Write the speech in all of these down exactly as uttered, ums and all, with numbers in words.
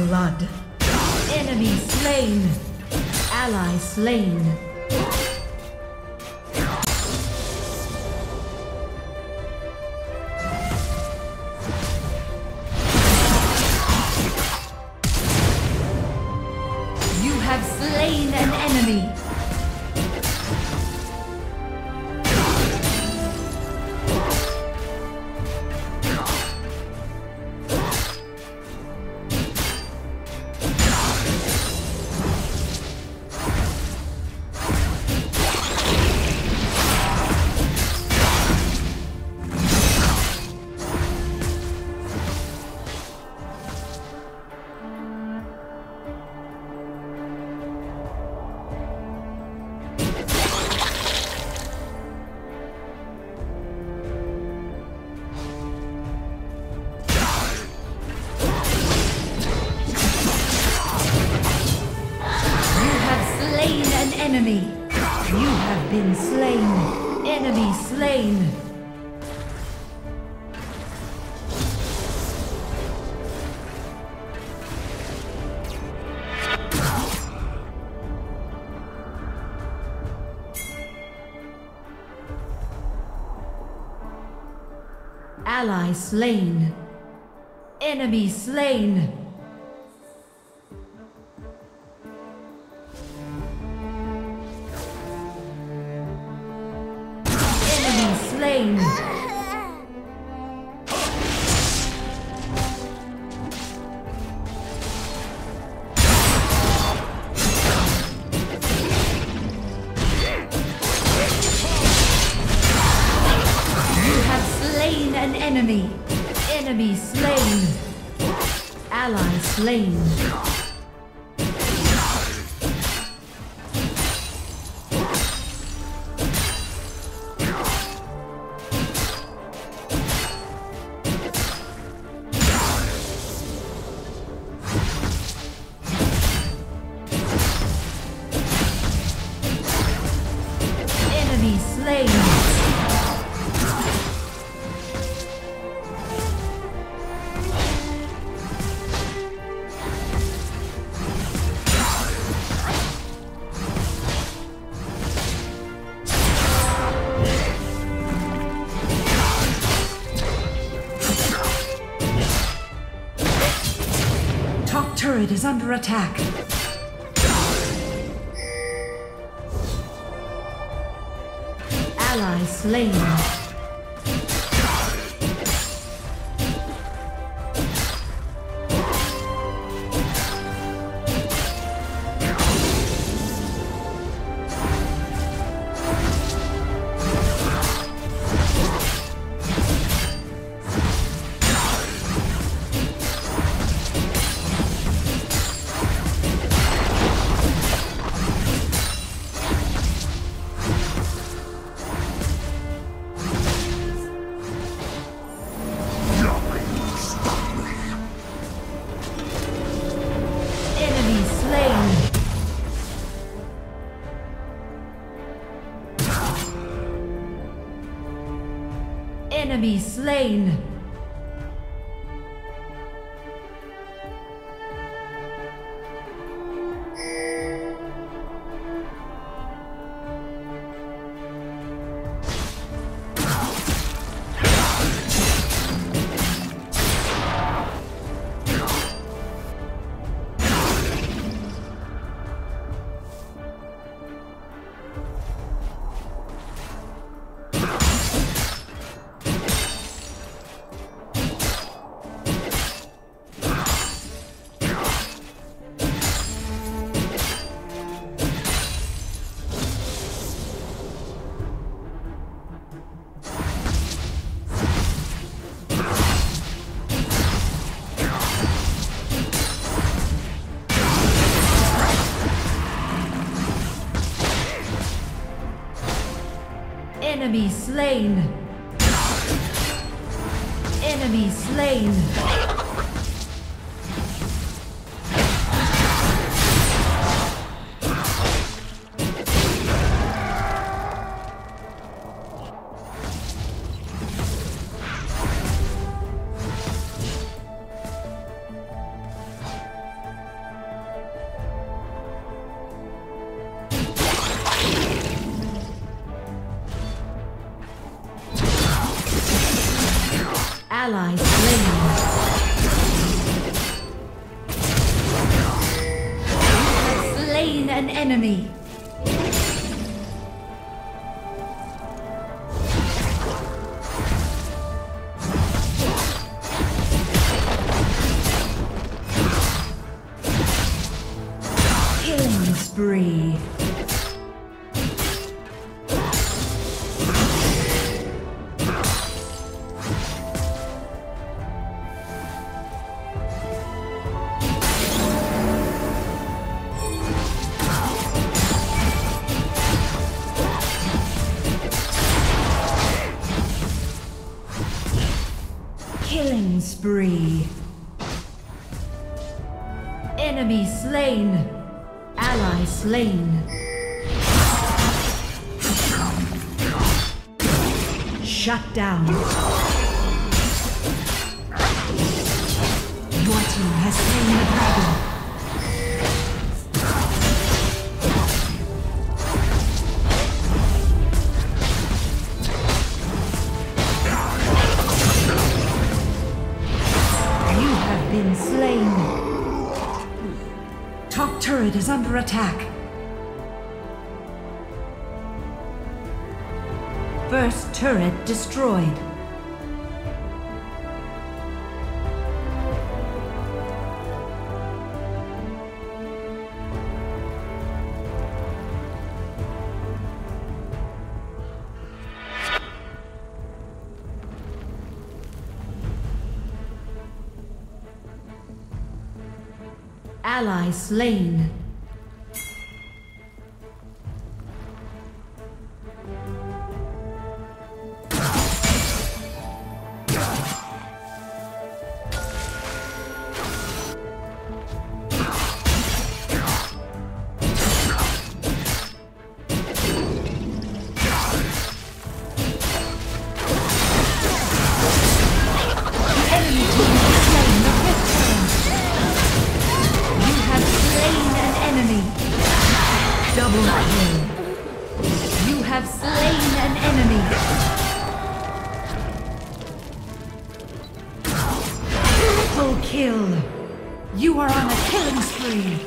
blood. Enemy slain. Ally slain. You have slain an enemy. Enemy, you have been slain. Enemy slain. Ally slain. Enemy slain. Slain. You have slain an enemy. Enemy slain. Ally slain. Slain. Top turret is under attack. Ally slain. Enemy slain. Enemy slain. Enemy slain. Ally slain. Slain an enemy. Killing spree. Killing spree. Enemy slain. Ally slain. Shut down. Your team has slain the dragon. Been slain. Top turret is under attack. First turret destroyed. Ally slain. Double kill. You have slain an enemy. Triple kill. You are on a killing spree.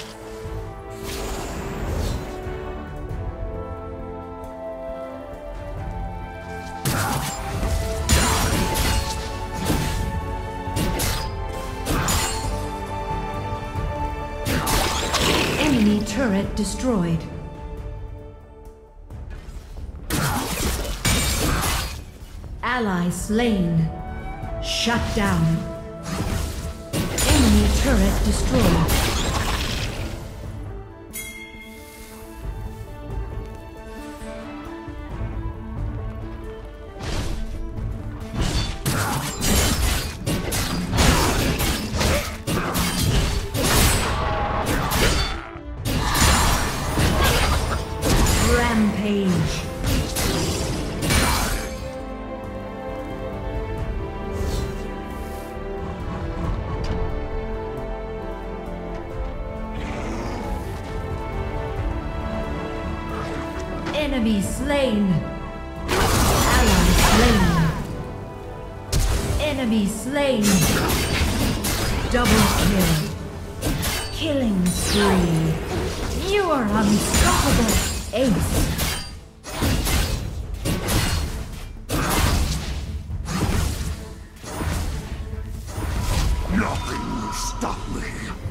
Enemy turret destroyed. Ally slain. Shut down. Enemy turret destroyed. Rampage. Enemy slain. Ally slain. Enemy slain. Double kill. Killing spree. You are unstoppable. Ace. Nothing will stop me.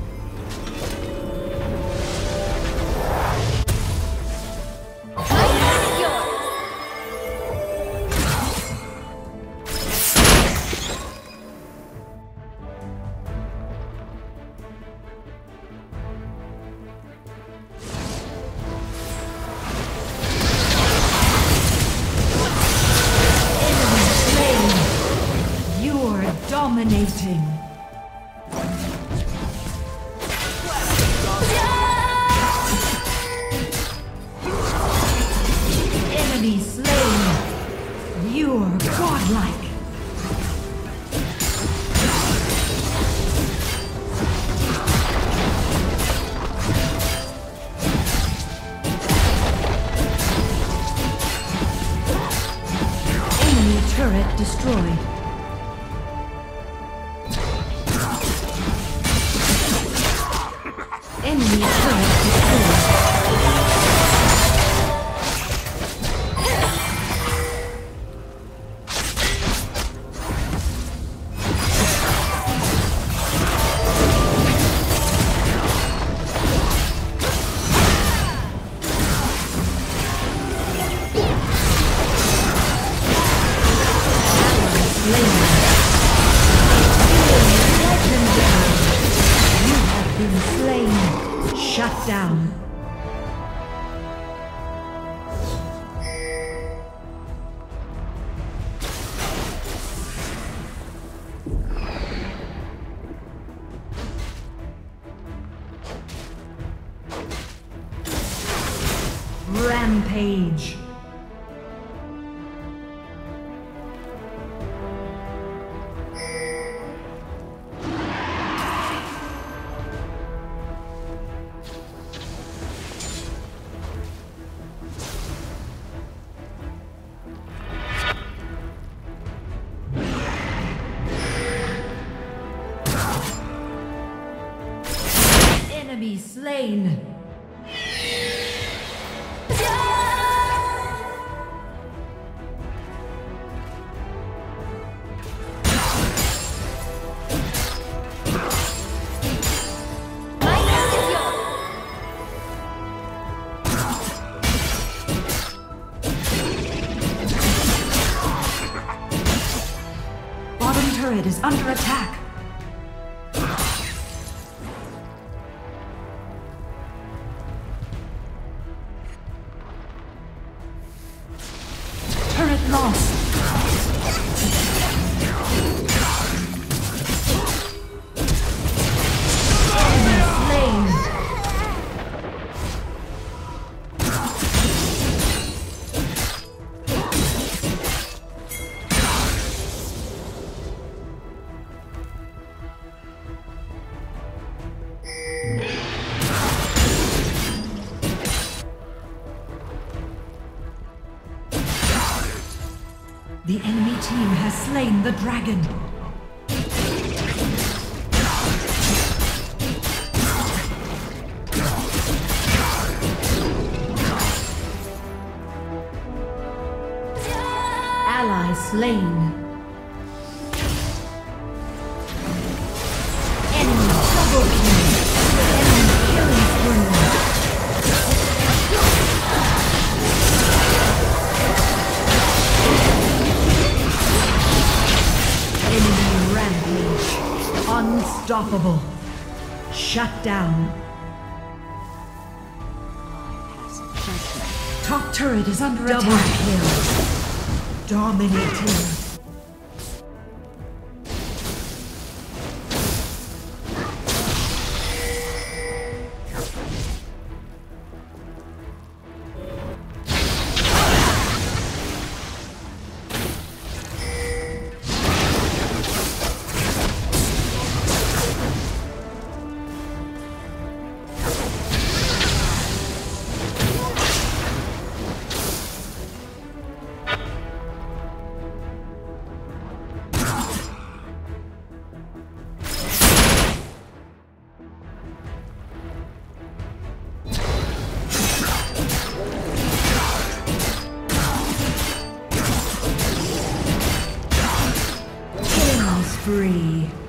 Dominating. Enemy slain. You're godlike. Enemy turret destroyed. slain. Legendary. You have been slain. Shut down. Rampage. Enemy slain. Bottom turret is under attack. Turret lost. Enemy slain. The enemy team has slain the dragon. Ally slain. Enemy double kill. Enemy killing spree. Enemy rampage. Unstoppable. Shut down. Top turret is under attack. Double kill. Dominating. Free.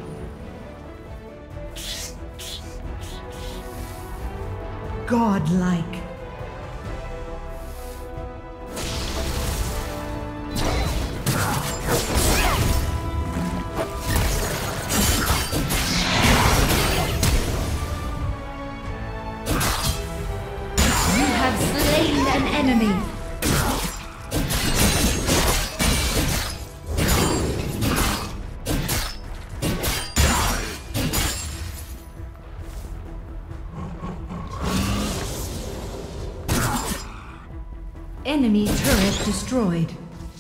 Godlike. You have slain an enemy. Enemy turret destroyed.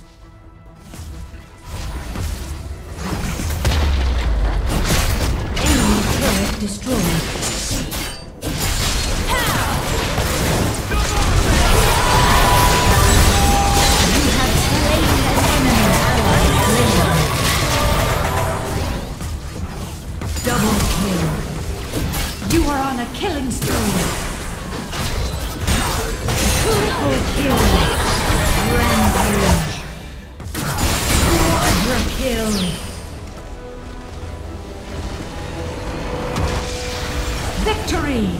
Enemy turret destroyed. You have slain an enemy ally slain. Double kill. You are on a killing spree. Triple kill. Rampage. Quadra kill. Victory.